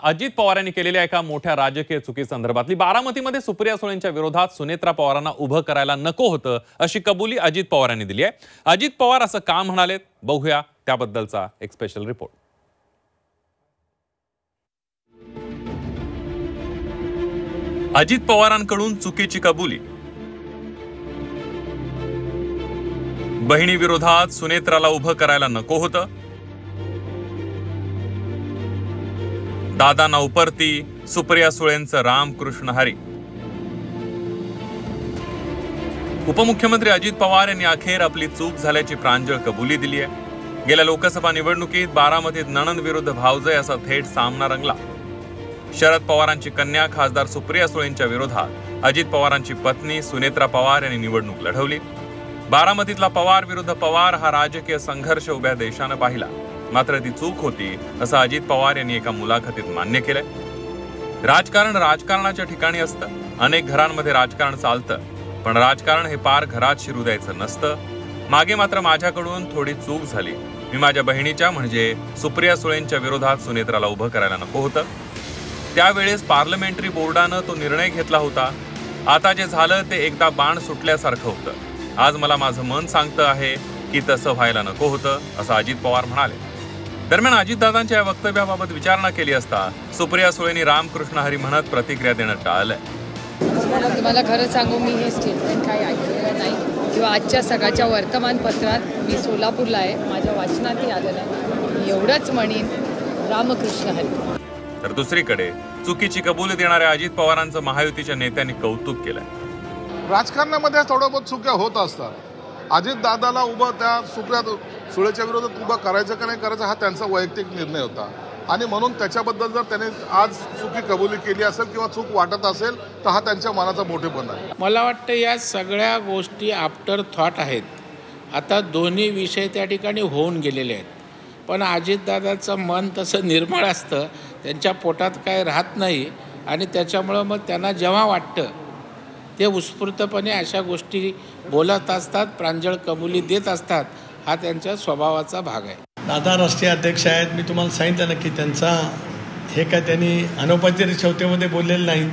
अजित पवार यांनी केलेल्या एका मोठ्या राजकीय चुकीसंदर्भातली बारामतीमध्ये सुप्रिया सुळेंच्या विरोधात सुनेत्रा पवारांना उभं करायला नको होतं अशी कबुली अजित पवार यांनी दिली आहे। अजित पवार असं का म्हणालेत बघूया त्याबद्दलचा एक स्पेशल रिपोर्ट। अजित पवारांकडून चुकीची कबुली। बहिणी विरोधात सुनेत्राला उभं करायला नको होतं। दादांना उपरती सुप्रिया सुळेंचं रामकृष्ण हरी। उपमुख्यमंत्री अजित पवार यांनी अखेर आपली चूक झाल्याची प्रांजळ कबुली दिली आहे। गेल्या लोकसभा निवडणुकीत बारामतीत नणंद विरुद्ध भावजय असा थेट सामना रंगला। शरद पवारांची कन्या खासदार सुप्रिया सुळेंच्या विरोधात अजित पवारांची पत्नी सुनेत्रा पवार यांनी निवडणूक लढवली। बारामतीतला पवार विरुद्ध पवार हा राजकीय संघर्ष उभ्या देशाने पाहिला, मात्र ती चूक होती असं अजित पवार यांनी एका मुलाखतीत मान्य केलंय। राजकारण राजकारणाच्या ठिकाणी असतं, अनेक घरांमध्ये राजकारण चालतं, पण राजकारण हे पार घरात शिरू द्यायचं नसतं। मागे मात्र माझ्याकडून थोडी चूक झाली। मी माझ्या बहिणीच्या म्हणजे सुप्रिया सुळेंच्या विरोधात सुनेत्राला उभं करायला नको होतं। त्यावेळेस पार्लमेंटरी बोर्डानं तो निर्णय घेतला होता। आता जे झालं ते एकदा बाण सुटल्यासारखं होतं। आज मला माझं मन सांगतं आहे की तसं व्हायला नको होतं असं अजित पवार म्हणाले। दरम्यान अजितदादांच्या या वक्तव्याबाबत विचारणा केली असता सुप्रिया सुळेंनी रामकृष्ण हरी म्हणत प्रतिक्रिया देणं टाळलंय। तुम्हाला खरं सांगू, मी हे स्टेटमेंट काही ऐकलेलं नाही किंवा आजच्या सकाळच्या वर्तमानपत्रात मी सोलापूरला आहे, माझ्या वाचनातही आलं नाही। एवढंच म्हणीन, रामकृष्ण हरी। तर दुसरीकडे चुकीची कबुली देणाऱ्या अजित पवारांचं महायुतीच्या नेत्यांनी कौतुक केलंय। राजकारणामध्ये थोड्या बहुत चुक्या होत असतात। अजित दादाला उभं त्या सुप्रिया सुळेच्या विरोधात उभं करायचं का नाही करायचं हा त्यांचा वैयक्तिक निर्णय होता, आणि म्हणून त्याच्याबद्दल जर त्याने आज चुकी कबुली केली असेल किंवा चूक वाटत असेल तर हा त्यांच्या मनाचा मोठेपणा आहे। मला वाटतं या सगळ्या गोष्टी आफ्टर थॉट आहेत। आता दोन्ही विषय त्या ठिकाणी होऊन गेलेले आहेत, पण अजितदादाचं मन तसं निर्मळ असतं, त्यांच्या पोटात काय राहत नाही, आणि त्याच्यामुळं मग त्यांना जेव्हा वाटतं ते उत्स्फूर्तपणे अशा गोष्टी बोलत असतात, प्रांजळ कबुली देत असतात। हा त्यांच्या स्वभावाचा भाग आहे। दादा राष्ट्रीय अध्यक्ष आहेत, मी तुम्हाला सांगितलं ना की त्यांचा हे काय त्यांनी अनौपचारिक चौथीमध्ये बोललेले नाही,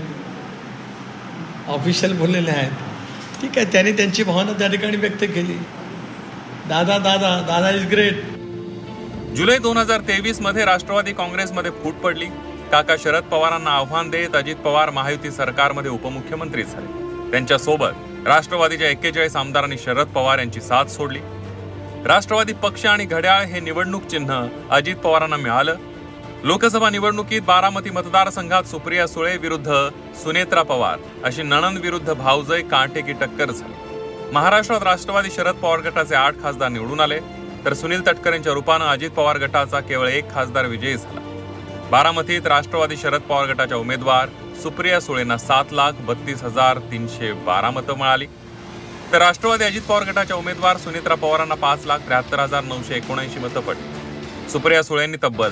ऑफिशियल बोललेले आहेत। ठीक आहे, त्यांनी त्यांची भावना त्या ठिकाणी व्यक्त केली। दादा दादा दादा इज ग्रेट। जुलै 2023 मध्ये राष्ट्रवादी काँग्रेसमध्ये फूट पडली। काका शरद पवारांना आव्हान देत अजित पवार महायुती सरकारमध्ये उपमुख्यमंत्री झाले। त्यांच्यासोबत राष्ट्रवादीच्या 41 आमदारांनी शरद पवार यांची साथ सोडली। राष्ट्रवादी पक्ष आणि घड्याळ हे निवडणूक चिन्ह अजित पवारांना मिळालं। लोकसभा निवडणुकीत बारामती मतदारसंघात सुप्रिया सुळे विरुद्ध सुनेत्रा पवार अशी नणंद विरुद्ध भावजय कांटेकी टक्कर झाली। महाराष्ट्रात राष्ट्रवादी शरद पवार गटाचे 8 खासदार निवडून आले, तर सुनील तटकरेंच्या रूपानं अजित पवार गटाचा केवळ 1 खासदार विजयी झाला। बारामतीत राष्ट्रवादी शरद पवार गटाच्या उमेदवार सुप्रिया सुळेंना 7,32,312 मतं मिळाली, तर राष्ट्रवादी अजित पवार गटाच्या उमेदवार सुनेत्रा पवारांना 5,73,979 मतं पडली। सुप्रिया सुळेंनी तब्बल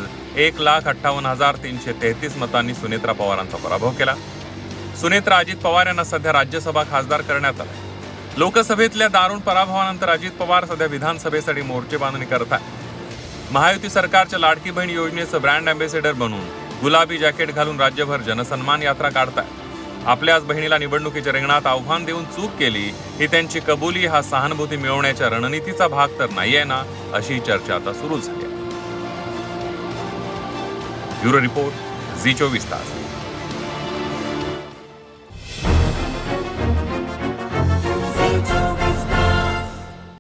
1,58,333 मतांनी सुनेत्रा पवारांचा पराभव केला। सुनेत्रा अजित पवार यांना सध्या राज्यसभा खासदार करण्यात आले। लोकसभेतल्या दारुण पराभवानंतर अजित पवार सध्या विधानसभेसाठी मोर्चे बांधणी करतात। महायुती सरकारच्या लाडकी बहीण योजनेचं ब्रँड अँबॅसेडर बनून गुलाबी जॅकेट घालून राज्यभर जनसन्मान यात्रा काढताय। आपल्याच बहिणीला निवडणुकीच्या रिंगणात आव्हान देऊन चूक केली ही त्यांची कबुली हा सहानुभूती मिळवण्याच्या रणनीतीचा भाग तर नाहीये ना, अशी चर्चा आता सुरू झाली आहे। ब्युरो रिपोर्ट, झी 24 तास।